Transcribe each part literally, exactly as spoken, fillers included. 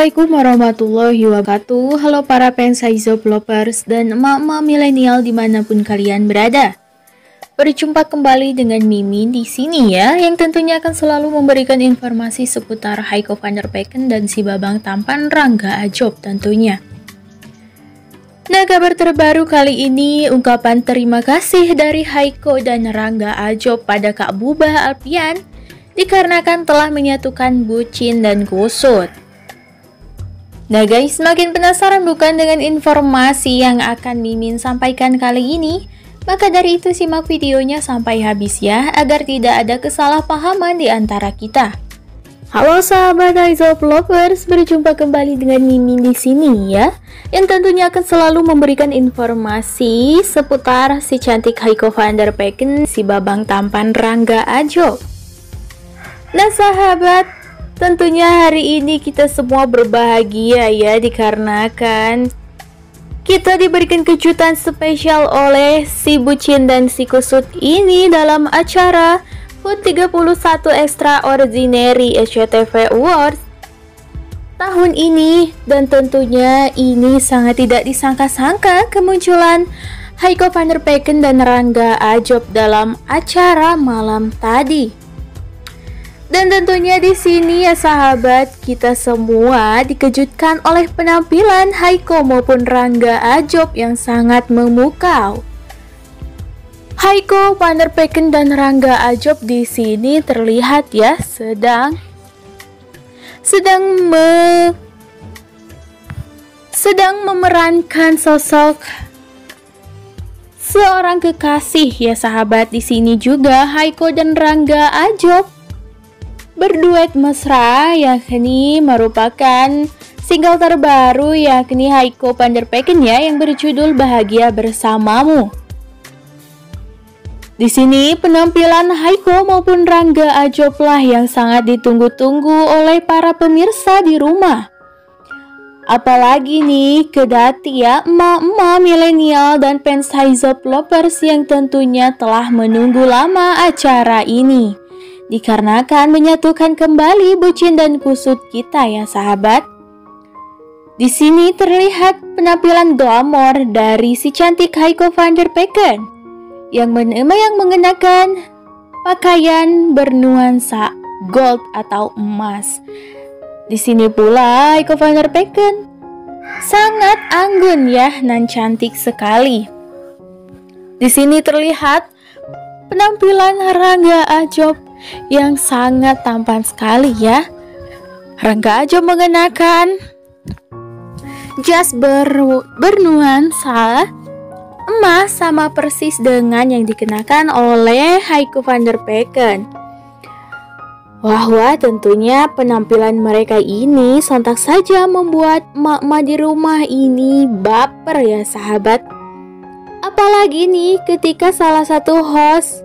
Assalamualaikum warahmatullahi wabarakatuh. Halo para fans Haizob lovers dan emak-emak milenial dimanapun kalian berada. Berjumpa kembali dengan Mimin di sini ya, yang tentunya akan selalu memberikan informasi seputar Haiko van der Pecken dan si babang tampan Rangga Ajob tentunya. Nah, kabar terbaru kali ini ungkapan terima kasih dari Haiko dan Rangga Ajob pada Kak Buba Alpian dikarenakan telah menyatukan bucin dan kusut. Nah guys, makin penasaran bukan dengan informasi yang akan Mimin sampaikan kali ini? Maka dari itu simak videonya sampai habis ya, agar tidak ada kesalahpahaman di antara kita. Halo sahabat Haizob lovers, berjumpa kembali dengan Mimin di sini ya, yang tentunya akan selalu memberikan informasi seputar si cantik Haiko van der Pecken, si babang tampan Rangga Ajob. Nah sahabat, tentunya hari ini kita semua berbahagia ya, dikarenakan kita diberikan kejutan spesial oleh si bucin dan si kusut ini dalam acara H U T tiga puluh satu Extraordinary S C T V Awards tahun ini. Dan tentunya ini sangat tidak disangka-sangka kemunculan Haiko van der Pecken dan Rangga Ajob dalam acara malam tadi. Dan tentunya di sini ya sahabat, kita semua dikejutkan oleh penampilan Haiko maupun Rangga Ajob yang sangat memukau. Haiko van der Pecken dan Rangga Ajob di sini terlihat ya sedang sedang me sedang memerankan sosok seorang kekasih ya sahabat. Di sini juga Haiko dan Rangga Ajob berduet mesra, yakni merupakan single terbaru yakni Haiko van der Pecken ya, yang berjudul Bahagia Bersamamu. Di sini penampilan Haiko maupun Rangga Ajob lah yang sangat ditunggu-tunggu oleh para pemirsa di rumah. Apalagi nih kedati ya emak-emak milenial dan fans Haizob lovers yang tentunya telah menunggu lama acara ini, dikarenakan menyatukan kembali bucin dan kusut kita ya sahabat. Di sini terlihat penampilan glamor dari si cantik Haiko van der Pecken yang, men yang mengenakan pakaian bernuansa gold atau emas. Di sini pula Haiko van der Pecken sangat anggun ya, nan cantik sekali. Di sini terlihat penampilan Rangga Ajob yang sangat tampan sekali ya. Rangga Ajob mengenakan jas ber bernuansa emas sama persis dengan yang dikenakan oleh Haiko van der Pecken. Wah wah, tentunya penampilan mereka ini sontak saja membuat emak-emak di rumah ini baper ya sahabat. Apalagi nih ketika salah satu host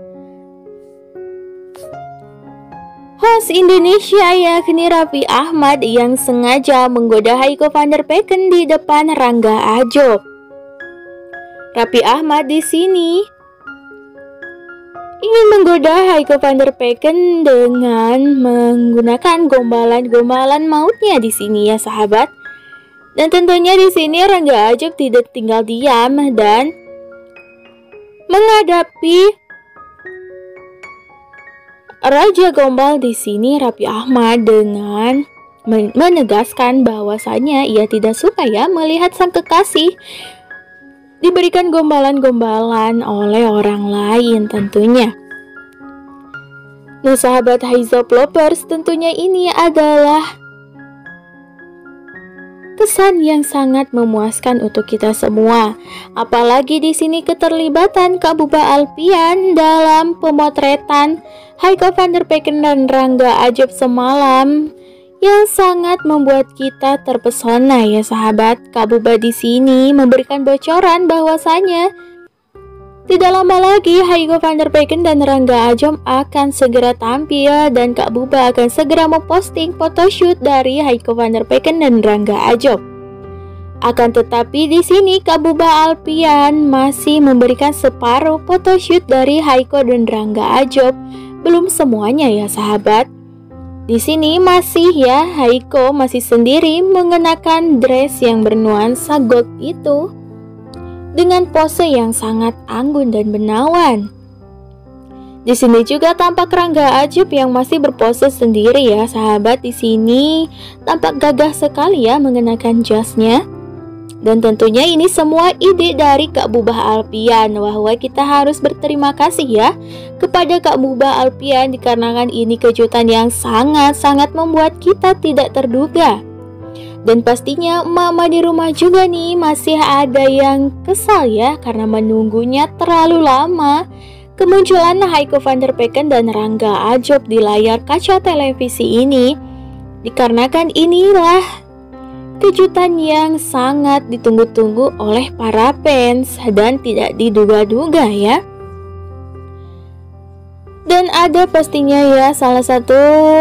Host Indonesia yakni Raffi Ahmad yang sengaja menggoda Haiko van der Pecken di depan Rangga Ajob. Raffi Ahmad di sini ingin menggoda Haiko van der Pecken dengan menggunakan gombalan-gombalan mautnya di sini ya sahabat. Dan tentunya di sini Rangga Ajob tidak tinggal diam dan menghadapi Raja Gombal di sini Raffi Ahmad dengan menegaskan bahwasanya ia tidak suka ya melihat sang kekasih diberikan gombalan-gombalan oleh orang lain tentunya. Nah sahabat Haizob lovers, tentunya ini adalah kesan yang sangat memuaskan untuk kita semua. Apalagi di sini keterlibatan Kak Buba Alpian dalam pemotretan Haiko van der Pecken dan Rangga Ajob semalam yang sangat membuat kita terpesona ya sahabat. Kak Buba di sini memberikan bocoran bahwasanya tidak lama lagi Haiko van der Pecken dan Rangga Ajob akan segera tampil dan Kak Buba akan segera memposting photoshoot dari Haiko van der Pecken dan Rangga Ajob. Akan tetapi di sini Kak Buba Alpian masih memberikan separuh photoshoot dari Haiko dan Rangga Ajob, belum semuanya ya sahabat. Di sini masih ya, Haiko masih sendiri mengenakan dress yang bernuansa gold itu dengan pose yang sangat anggun dan menawan. Di sini juga tampak Rangga Ajob yang masih berpose sendiri ya, sahabat. Di sini tampak gagah sekali ya mengenakan jasnya. Dan tentunya ini semua ide dari Kak Bubah Alpian, bahwa kita harus berterima kasih ya kepada Kak Bubah Alpian dikarenakan ini kejutan yang sangat-sangat membuat kita tidak terduga. Dan pastinya mama di rumah juga nih masih ada yang kesal ya karena menunggunya terlalu lama. Kemunculan Haiko van der Pecken dan Rangga Ajob di layar kaca televisi ini dikarenakan inilah kejutan yang sangat ditunggu-tunggu oleh para fans dan tidak diduga-duga ya. Dan ada pastinya ya salah satu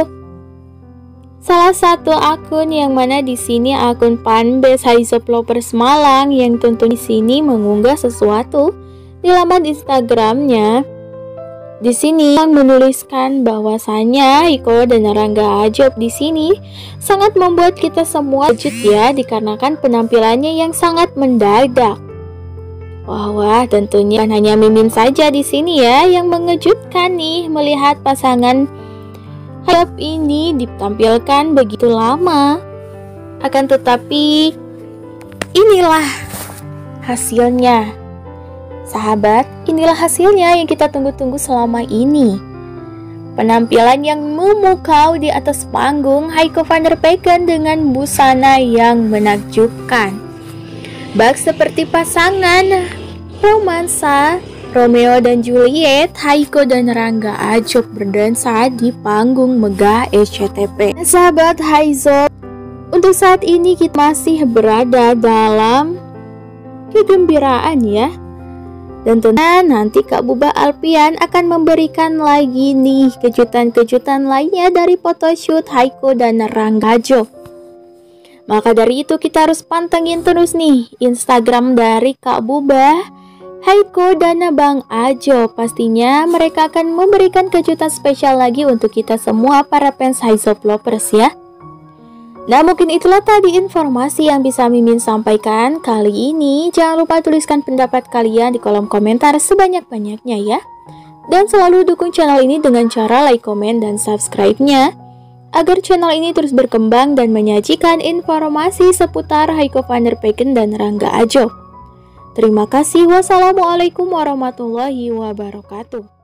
salah satu akun yang mana di sini akun fanbase Haizop Lovers Malang yang tentu di sini mengunggah sesuatu di laman Instagramnya. Di sini menuliskan bahwasanya Haiko dan Rangga Ajob di sini sangat membuat kita semua kejut ya dikarenakan penampilannya yang sangat mendadak. Wah, wah tentunya bukan hanya Mimin saja di sini ya yang mengejutkan nih melihat pasangan Ajob ini ditampilkan begitu lama. Akan tetapi inilah hasilnya. Sahabat, inilah hasilnya yang kita tunggu-tunggu selama ini. Penampilan yang memukau di atas panggung Haiko van der Pecken dengan busana yang menakjubkan. Bak seperti pasangan romansa Romeo dan Juliet, Haiko dan Rangga Ajob berdansa di panggung megah S C T P. Sahabat Haizop, untuk saat ini kita masih berada dalam kegembiraan ya. Dan tentunya nanti Kak Bubah Alpian akan memberikan lagi nih kejutan-kejutan lainnya dari photoshoot Haiko dan Rangga Ajob. Maka dari itu kita harus pantengin terus nih Instagram dari Kak Bubah, Haiko dan Bang Ajob. Pastinya mereka akan memberikan kejutan spesial lagi untuk kita semua para fans Haizop Lovers ya. Nah, mungkin itulah tadi informasi yang bisa Mimin sampaikan kali ini. Jangan lupa tuliskan pendapat kalian di kolom komentar sebanyak-banyaknya ya. Dan selalu dukung channel ini dengan cara like, komen, dan subscribe-nya agar channel ini terus berkembang dan menyajikan informasi seputar Haiko van der Pecken dan Rangga Ajob. Terima kasih. Wassalamualaikum warahmatullahi wabarakatuh.